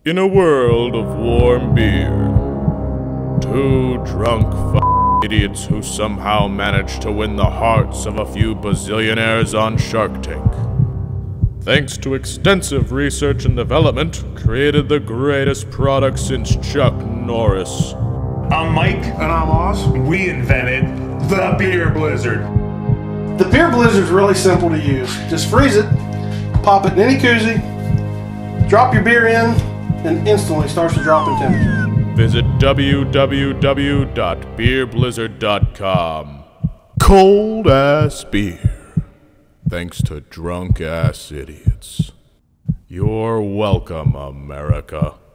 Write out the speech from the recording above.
In a world of warm beer, two drunk idiots who somehow managed to win the hearts of a few bazillionaires on Shark Tank, thanks to extensive research and development, created the greatest product since Chuck Norris. I'm Mike. And I'm Oz. We invented the Beer Blizzard. The Beer Blizzard's really simple to use. Just freeze it, pop it in any koozie, drop your beer in, and instantly starts to drop in temperature. Visit www.beerblizzard.com. Cold ass beer. Thanks to drunk ass idiots. You're welcome, America.